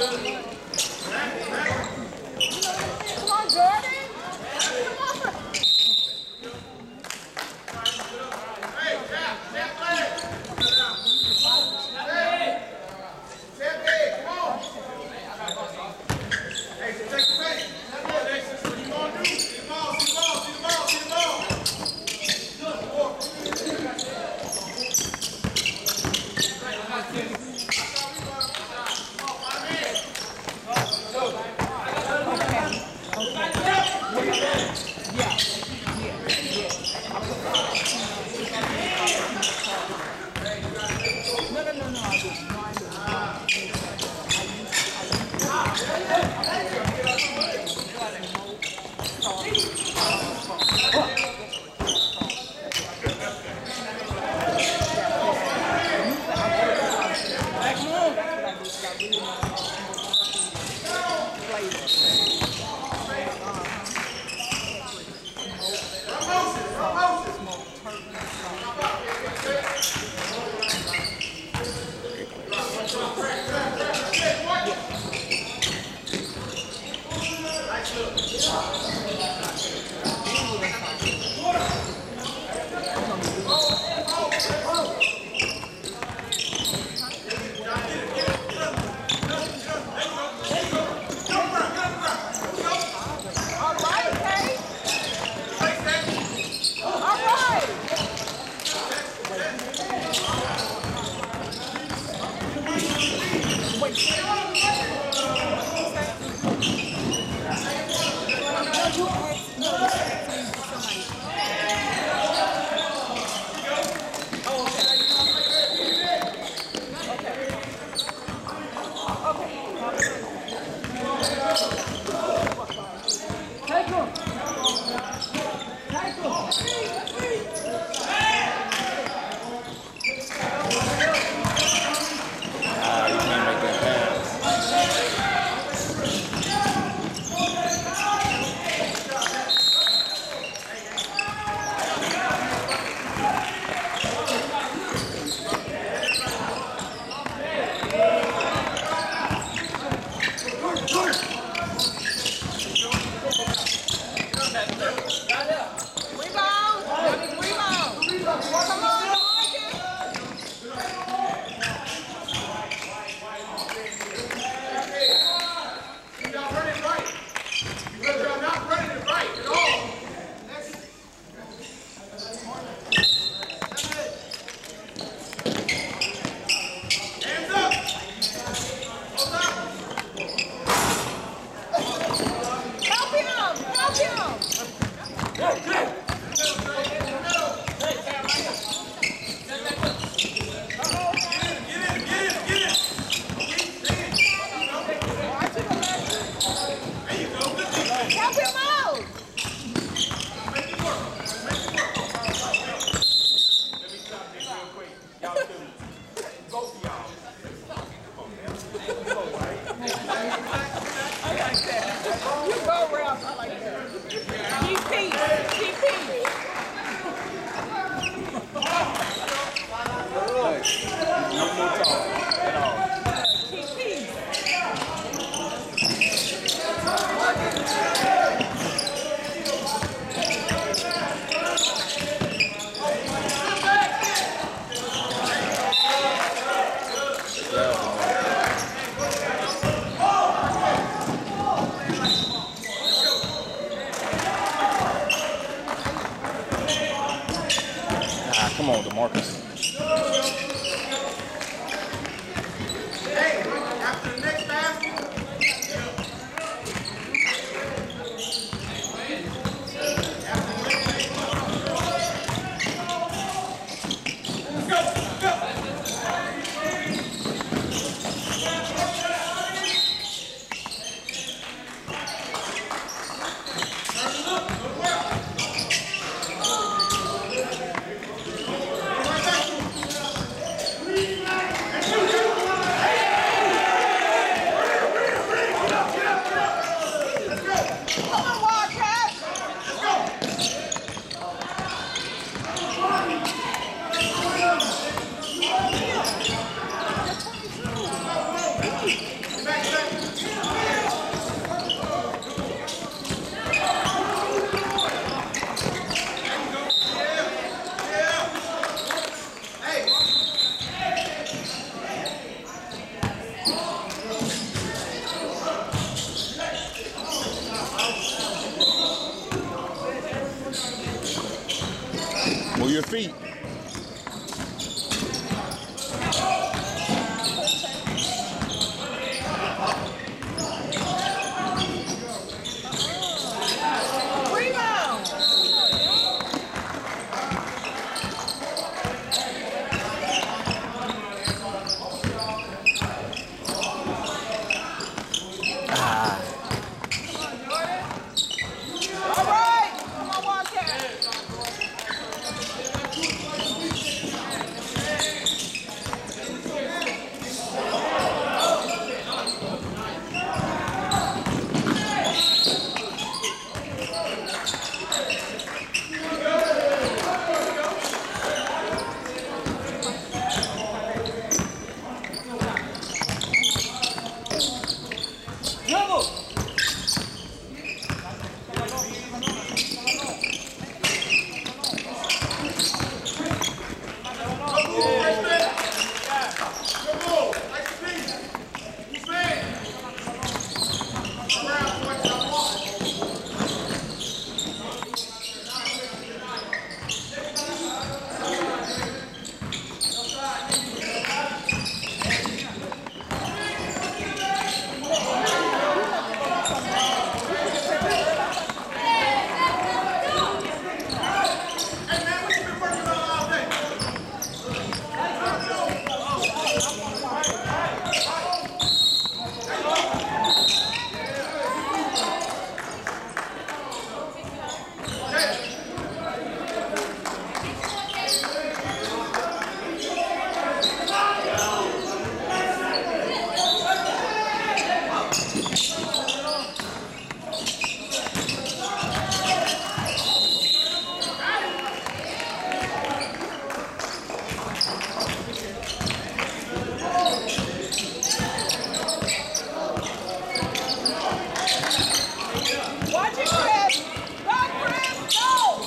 Come on, Jordan. Come on. Come on, DeMarcus. your feet. All right. Come on, Wildcats. Watch it, Chris. Go, Chris. Go.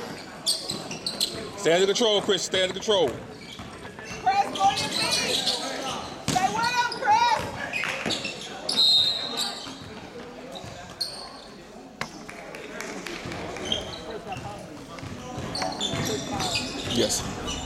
Stay under control, Chris. Stay under control. Chris, go to your feet. Stay with him, Chris. Yes.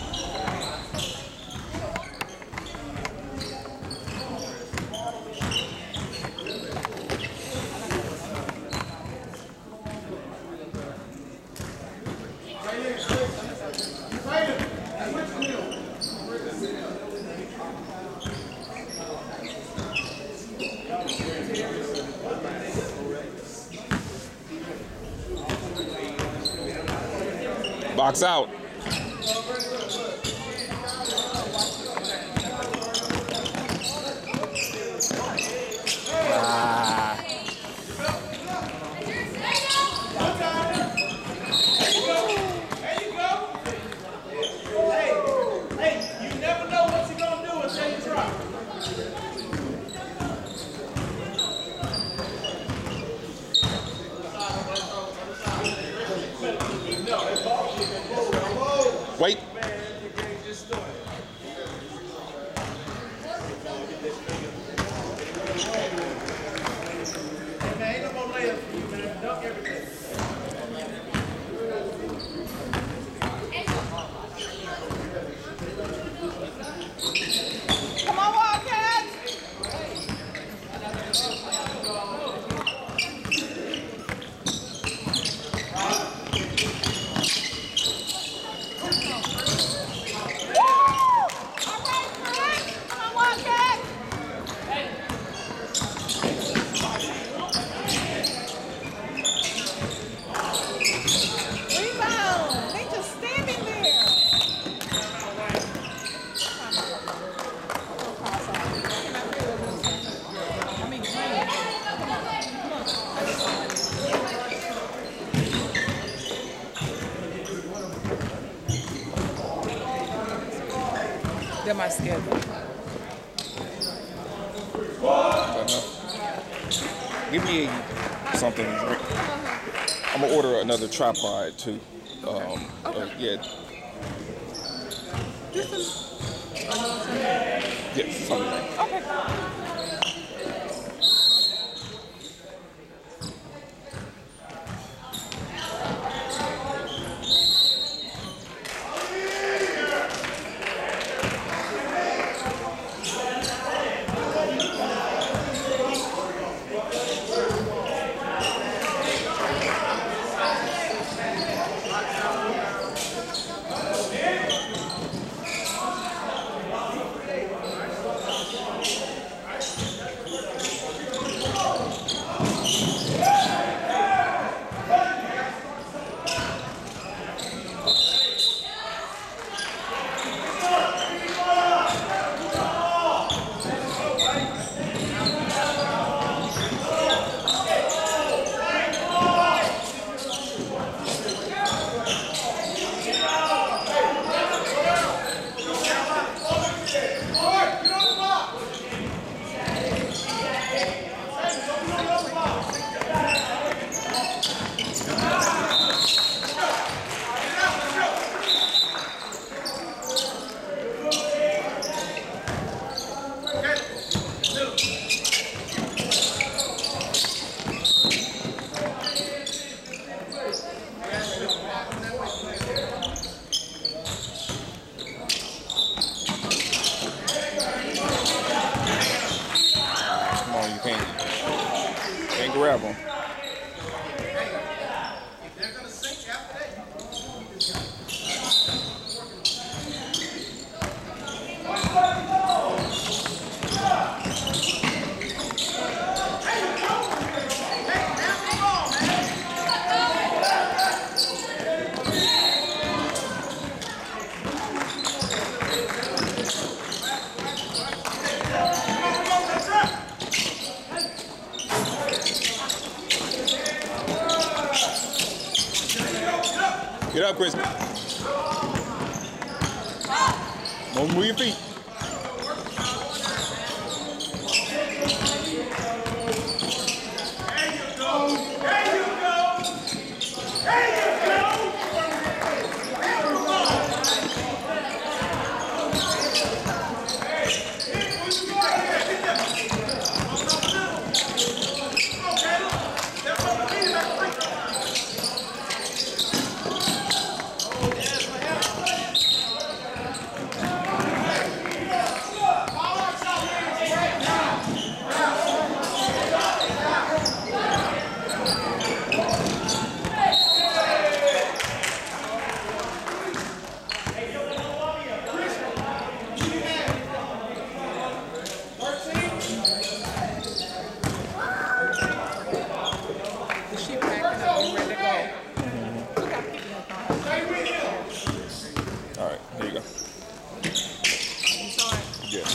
Box out. Wait. Come on, Wildcats. They're my schedule. Give me something. I'm gonna order another tripod too. Yeah. Yeah, something like that. Okay. grab them. Get up, Chris. Don't move your feet. All right, here you go. Yeah.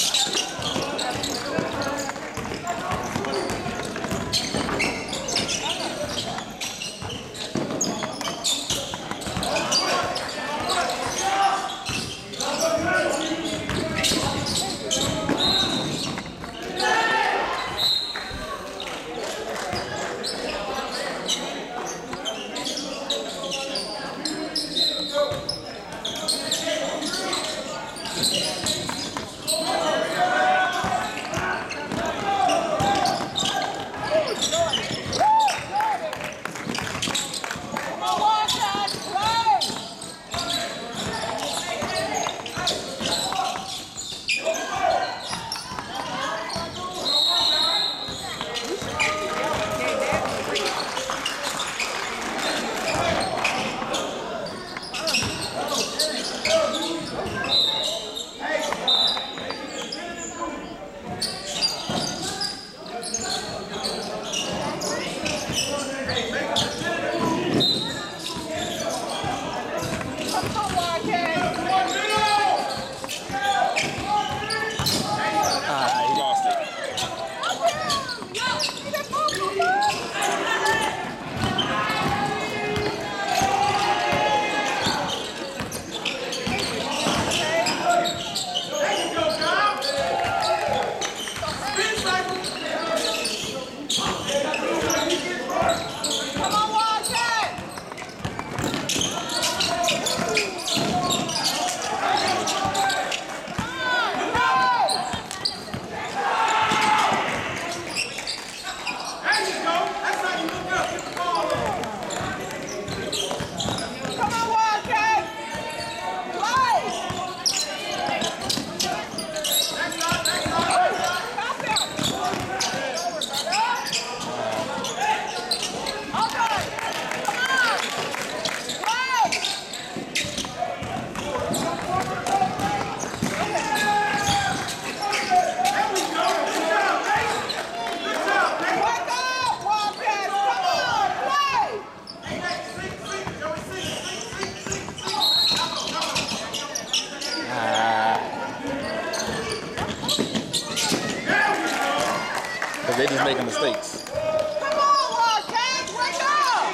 Because they're just making mistakes. Come on, Wildcats, wake up!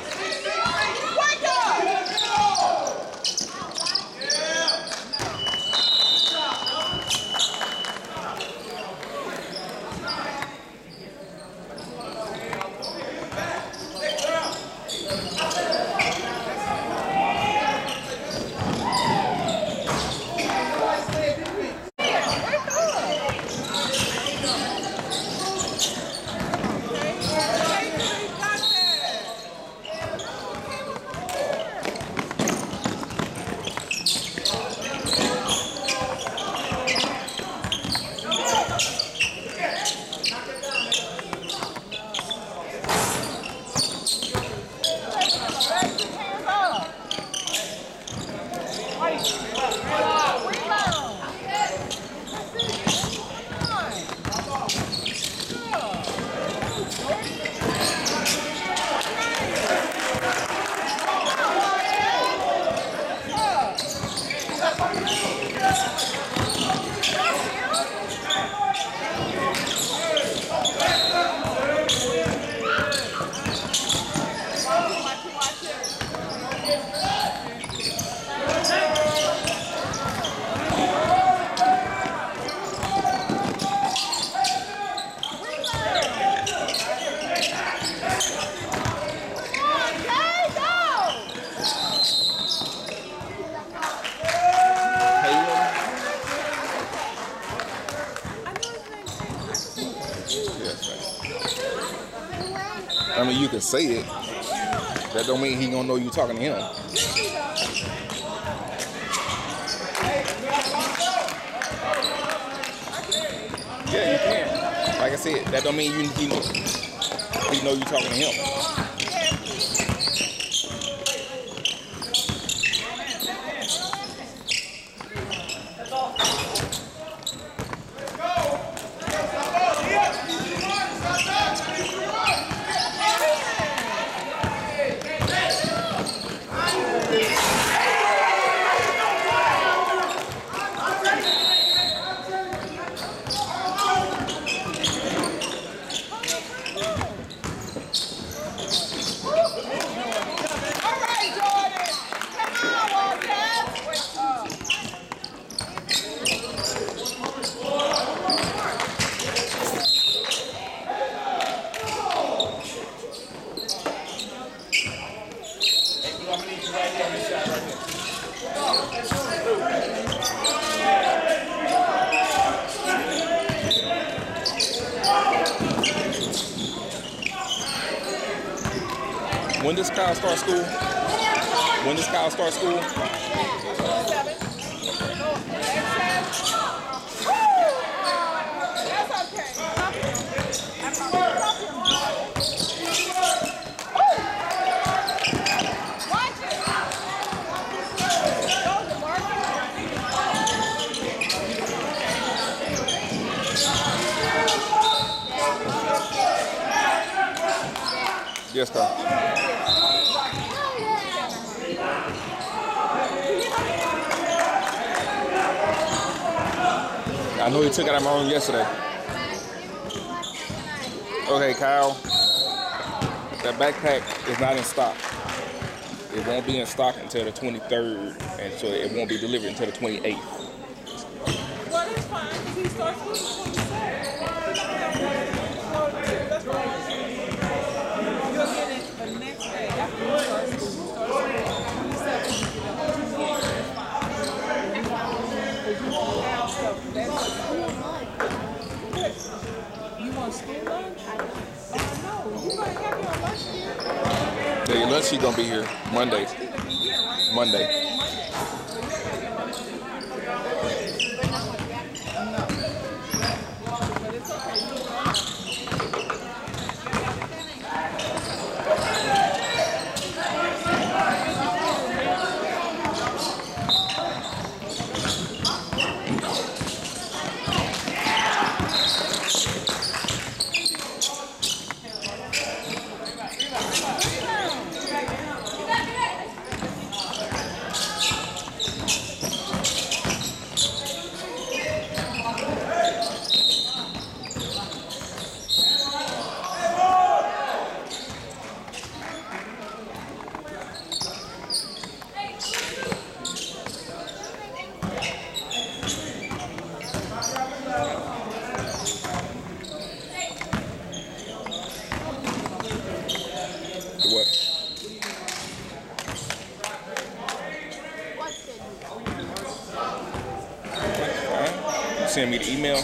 Wake up! I mean, you can say it. That don't mean he gonna know you talking to him. Yeah, you can. Like I said, that don't mean he know you talking to him. When does Kyle start school? When does Kyle start school? 7. Yes, sir. I know he took it out of my room yesterday. Okay, Kyle. That backpack is not in stock. It won't be in stock until the 23rd, and so it won't be delivered until the 28th. Well, that's fine, because he starts with the 27th. You'll get it the next day after you start school. You start school on the 27th, you get it 2 days, that's fine. Because you won't have stuff. That's you want school lunch? No, you're going to have your lunch here. Yeah, your lunch sheet gonna be here Monday. Monday. Send me the email.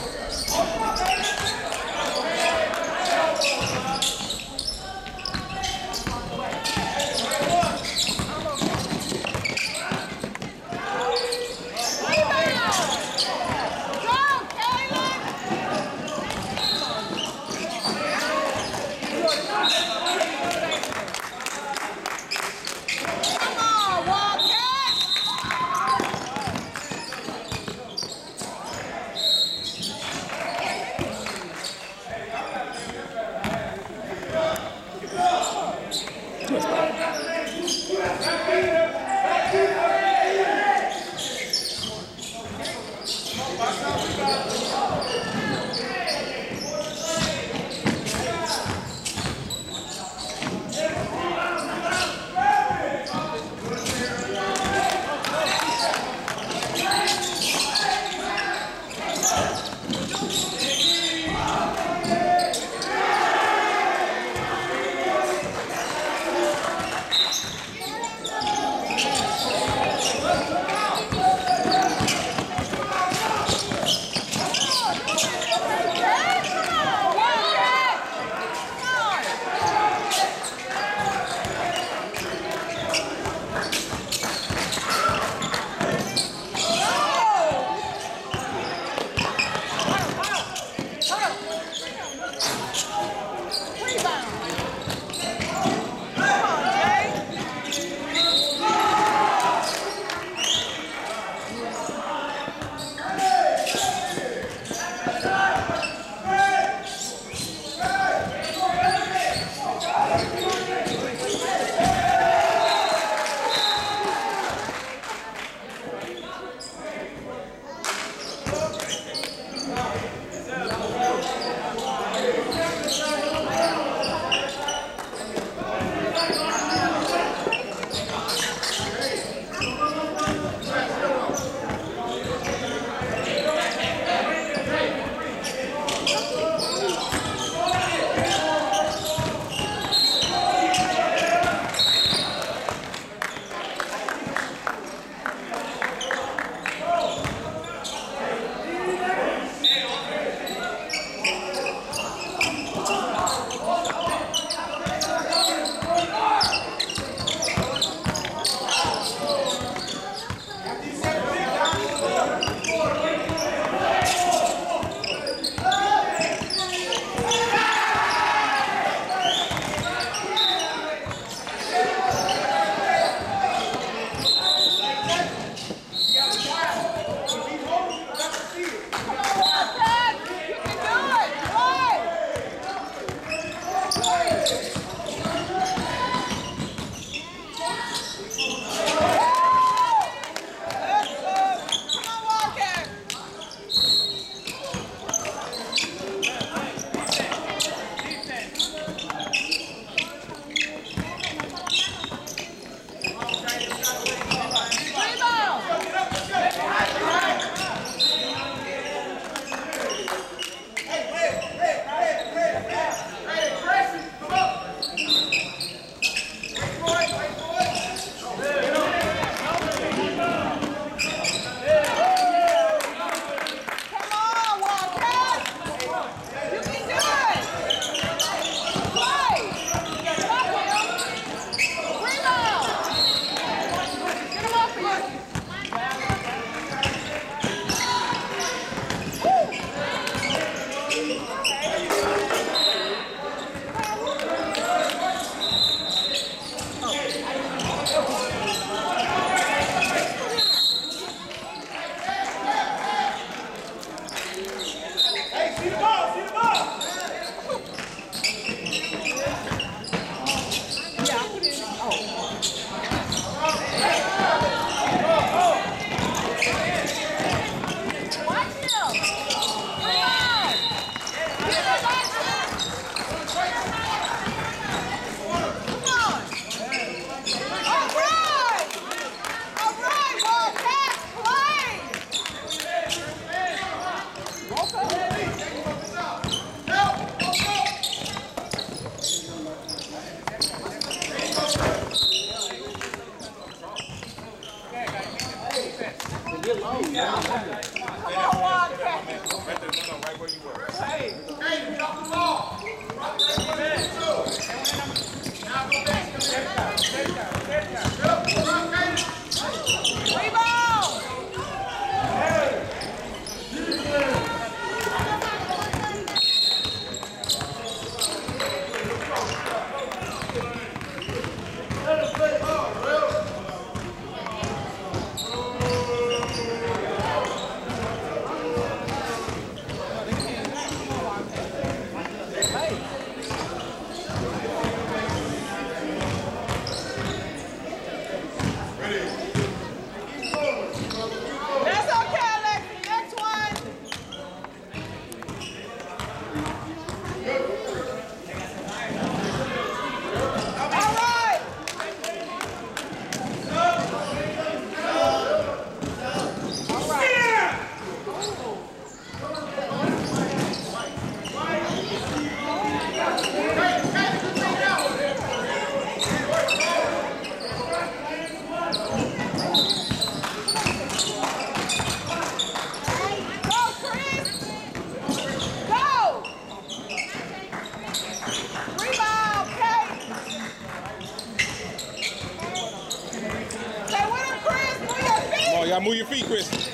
Y'all move your feet, Chris. Move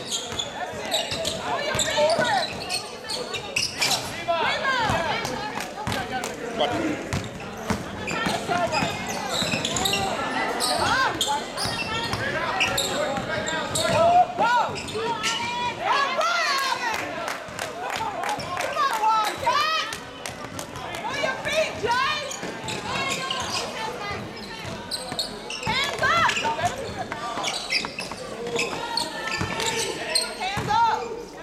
your feet, Chris. That's all right. Come on, Wildcats. Move your feet, Jay. Hands up. Hands up.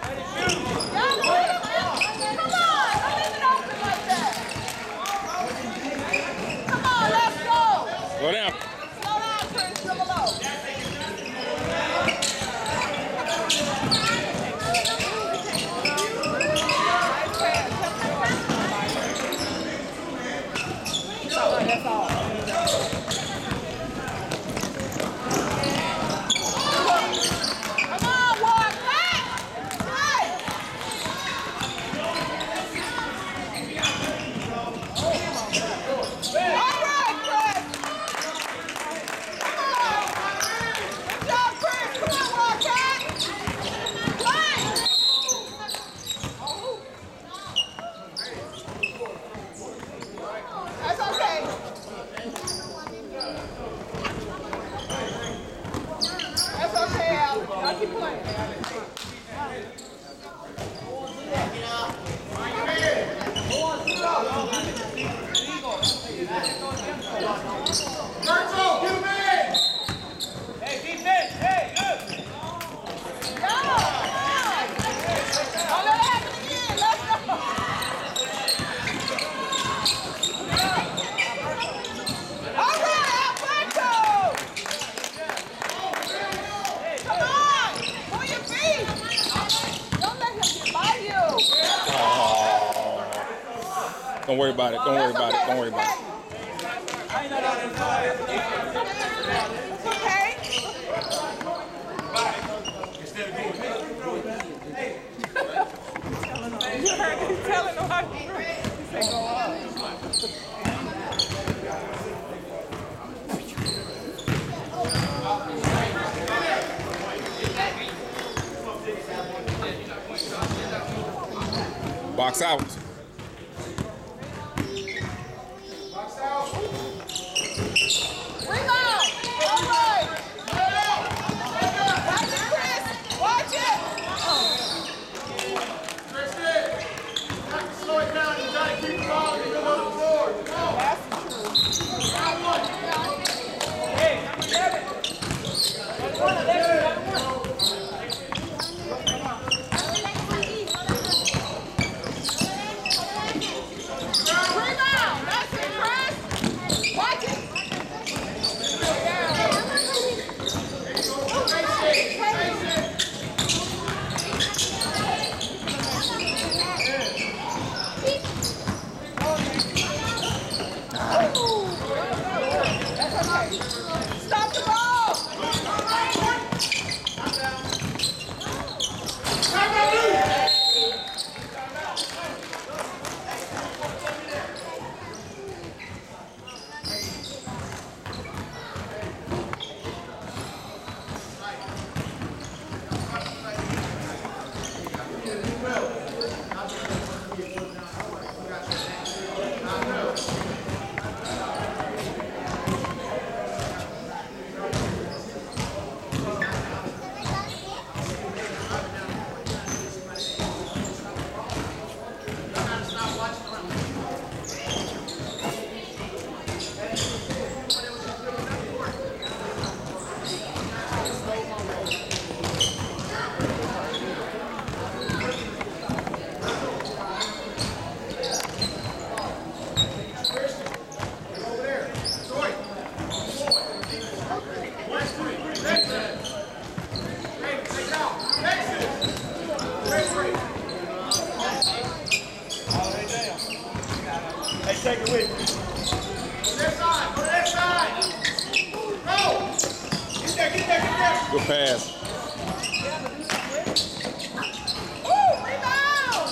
Come on. Don't leave it open like that. Come on, let's go. Go down. Slow down, Chris. Still below. That's all. Come on, Wildcats! Hey! All right, Chris! Come on! Good job, Chris! Come on, Wildcats! Play! That's okay. Don't worry about it. Don't worry about it. Don't worry about it. Okay. You heard him telling him how to do it. He said go up. Box out. Rebound. All right. Watch it, Chris. Watch it. Slow it down. You gotta keep the ball in the middle of the floor. Hey, Kevin. Rebound. That's it, Chris. Watch it. Stop the ball. Hey, take it with you. Go to that side. Go to that side. Go. Get there, get there, get there. Good pass. Ooh, rebound.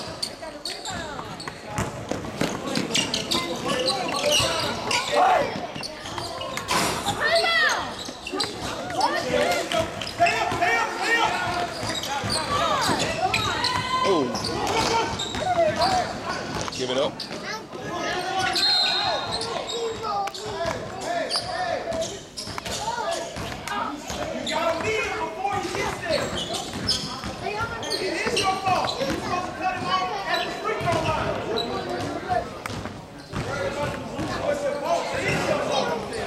Rebound. Stay up, stay up, stay up. Oh. Give it up. You gotta lead it before he gets there. It is your fault. You're supposed to cut him off at the free throw line. It's your fault. It is your fault.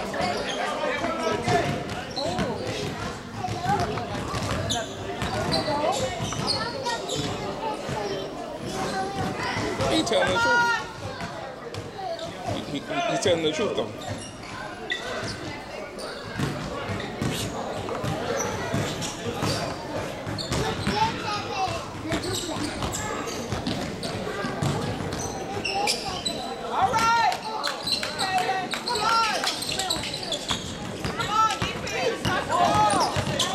He telling the truth. He's telling the truth though. All right. Taylor, come on. Come on, defense. Stop the ball.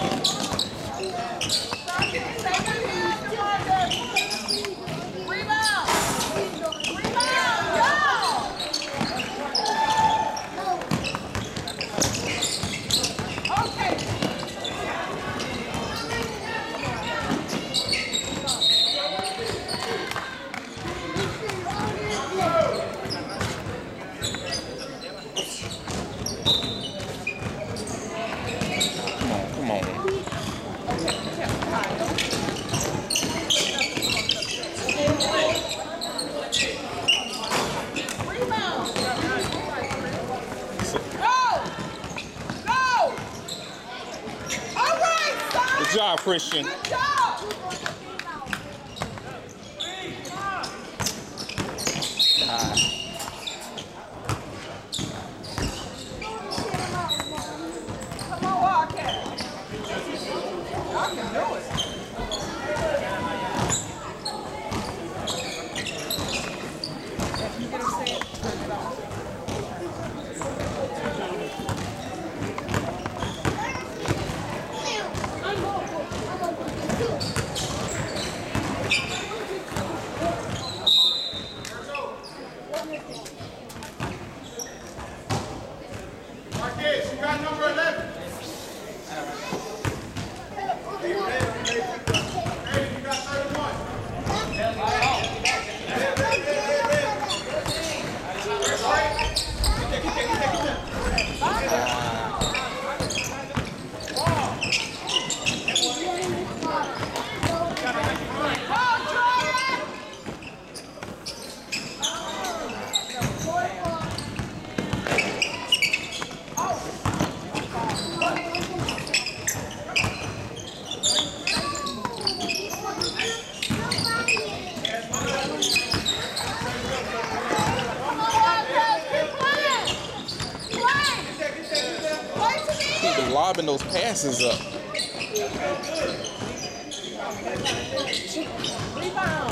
Stop it. Take a hand, DeMarcus. Rebound. Rebound. Go. Okay. Come on. Rebound. Go. Go. All right, son. Good job, Christian. Good job. Come on, Wildcats. Y'all can do it. You get what I'm saying? Wildcats, you got number 11. Hey, you got 31. Keep lobbing those passes up. Rebound.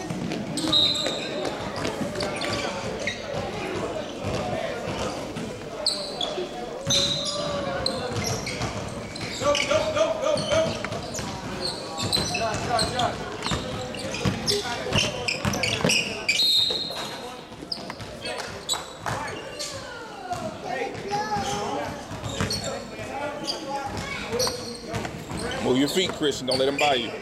Go. Josh. Move your feet, Christian. Don't let him buy you.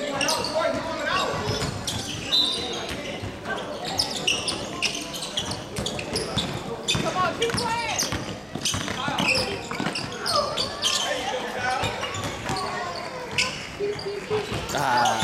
Come on, keep playing. Ah.